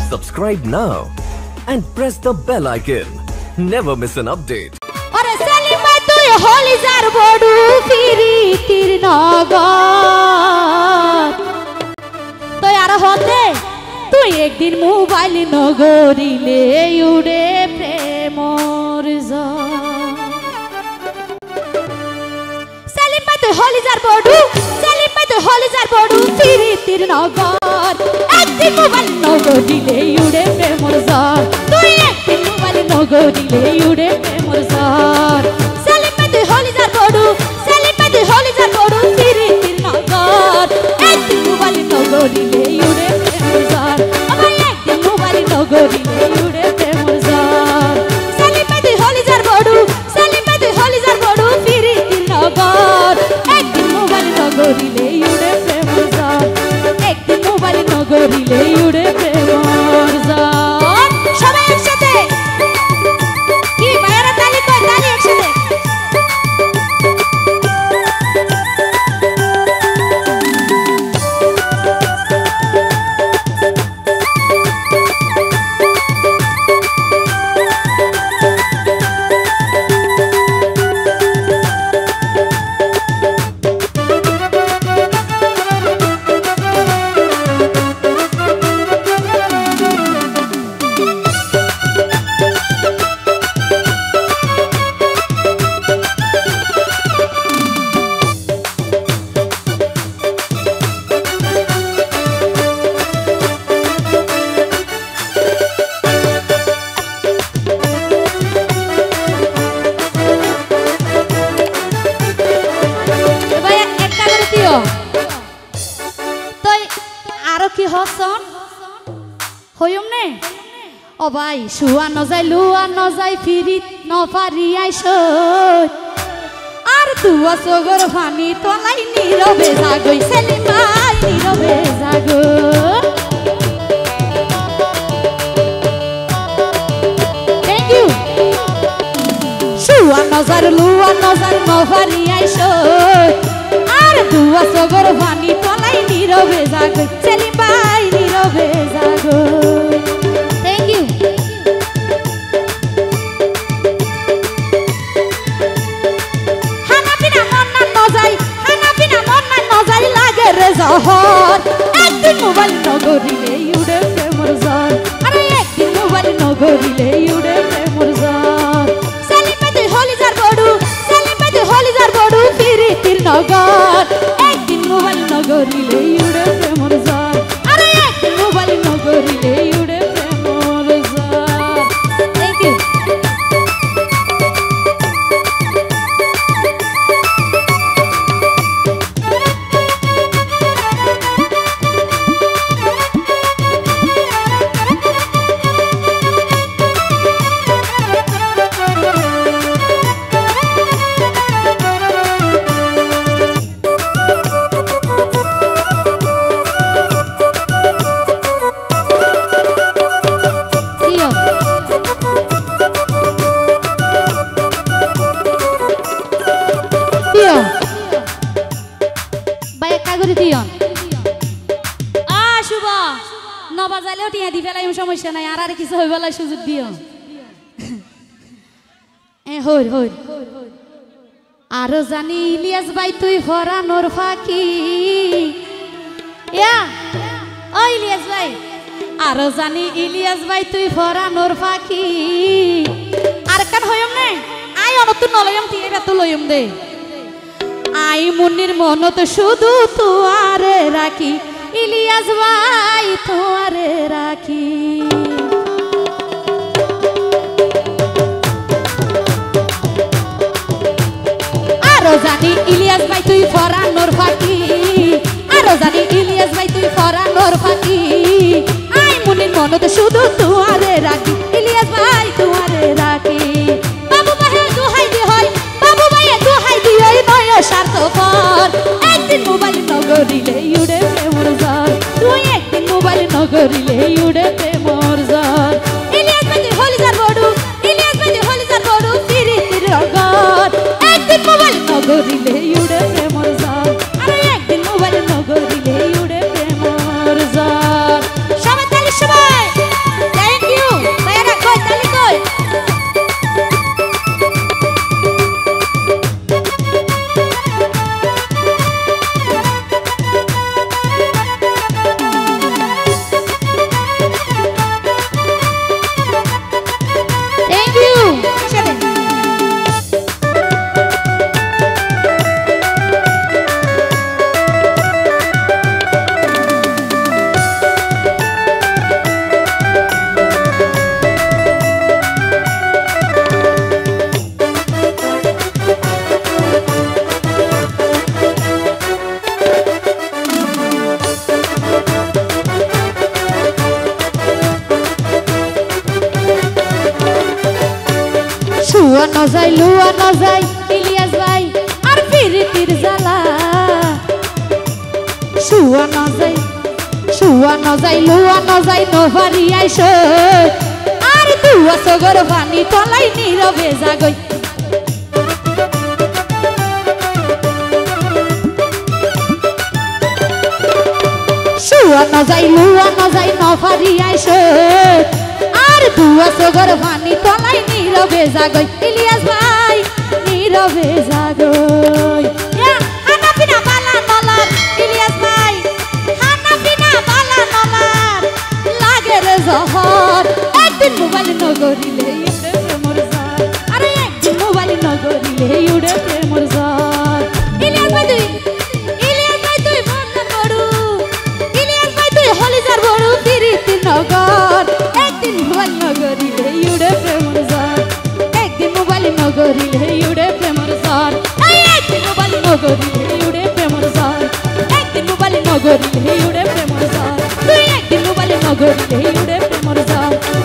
Subscribe now and press the bell icon. Never miss an update. अरे सेलिमा तू Holi jar Bodu free तिर नगर तो यार होते तू एक दिन मोबाइल नगरिले उड़े प्रेमर सेलिमा तू होली जार बोडू सेलिमा तू होली जार बोडू फिरी तिर नगर एक दिन मोबाइल नगरिले उड़े प्रेमर तू एक दिन मोबाइल नगरिले उड़े प्रेमर सेलिमा तू होली जार बोडू सेलिमा तू होली जार बोडू फिरी तिर नगर एक दिन मोबाइल नगरिले उड़े प्रेमर अबे एक दिन मोबाइल नगरिले उड़े प्रेमर सेलिमा तू होली जार बोडू सेलिमा तू होली जार बोडू फिरी तिर नगर एक दिन मोबाइल नगरिले उड़े प्रेमर एक दिन मोबाइल नगरिले उड़े प्रेमर সবাই একসাথে কি ভাইরা তালি কই তালি একসাথে ও ভাই শুয়া ন যায় লুয়া ন যায় ফিরিত ন পারি আইসো আর তুয়া সগর ফানি তলাই নীরবে জাগই সেলিমাই নীরবে জাগো থ্যাংক ইউ শুয়া ন যায় লুয়া ন যায় ন পারি আইসো আর তুয়া সগর ফানি তলাই নীরবে জাগই সেলিমাই নীরবে জাগো एक दिन मोबाइल नगरिले उड़े प्रेमर अरे एक दिन मोबाइल नगरिले उड़े प्रेमर सेलिमा तू होली जार बोडू सेलिमा तू होली जार बोडू फिरी तिर नगर एक दिन मोबाइल नगरिले उड़े प्रेमर अरे एक दिन मोबाइल नगरिले उड़े प्रेमर थैंक यू সমস্যা নাই আর কিছু হইবলা সুযোগ দিও হই হই আর জানি ইলিয়াস ভাই তুই ফরানোর ফাঁকি ইয়া ও ইলিয়াস ভাই আর জানি ইলিয়াস ভাই তুই ফরানোর ফাঁকি আর কান হইম নে আই অনত নলয়ম তিয়ে বেতু লয়ম দে আই মুন্নির মনত শুধু তুয়ারে রাখি ইলিয়াস ভাই তোমারে রাখি আরো জানি ইলিয়াস ভাই তুই ফরানোর ফাঁকি আরো জানি ইলিয়াস ভাই তুই ফরানোর ফাঁকি আই মুনির মনত শুধু তোমারে রাখি ইলিয়াস ভাই তোমারে রাখি বাবু ভাই দুহাই দি হয় বাবু ভাই দুহাই দি ওই নয় স্বার্থপর একদিন মোবাইল নগরিলে উড়ে প্রেমর তুই একদিন মোবাইল নগরিলে উড়ে প্রেমর ইলিয়াস ভাই তুই হোলি जार बोडू इलियास भाई तुई होली जार बोडू फिरी तिर नगर একদিন মোবাইল নগরিলে উড়ে প্রেমর আরে একদিন মোবাইল নগরিলে উড়ে প্রেমর সবাই তালি সবাই শুয়া না যায় লুয়া না যায় ইলিয়াস ভাই আর ফিরিতির জ্বালা শুয়া না যায় লুয়া না যায় নভারি আইসো আর দুয়া সগর পানি তলাই নীরবে জাগই শুয়া না যায় লুয়া না যায় নভারি আইসো আর দুয়া সগর পানি তলাই নীরবে জাগই ইলিয়াস ভাই নীরবে জাগই খানা পিনা বালা নলার ইলিয়াস ভাই খানা পিনা বালা নলার লাগে রে জহর একদিন মোবাইল নগরিলে উড়ে প্রেমর ঝড় আরে একদিন মোবাইল নগরিলে উড়ে প্রেমর ঝড় ইলিয়াস ভাই তুই বন্ধন বড়ু ইলিয়াস ভাই তুই হলিজার বড়ু ফিরিতি নগর একদিন মোবাইল নগরিলে উড়ে প্রেমর ঝড় একদিন মোবাইল নগরিলে উড়ে প্রেমর ঝড় একদিন মোবাইল নগরিলে উড়ে প্রেমর ঝড় একদিন মোবাইল নগরিলে উড়ে প্রেমর ঝড় তুই একদিন মোবাইল নগরিলে উড়ে প্রেমর ঝড়